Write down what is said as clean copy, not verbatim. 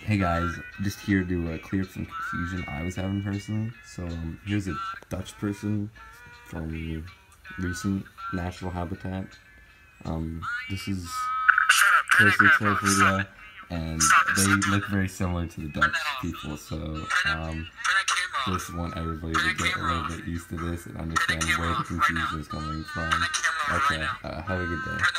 Hey guys, just here to clear up some confusion I was having personally. So here's a Dutch person from recent natural habitat. This is closely Terraformia, and they look very similar to the Dutch people. So just want everybody to get a little bit used to this and understand where the confusion is coming from. Okay, have a good day.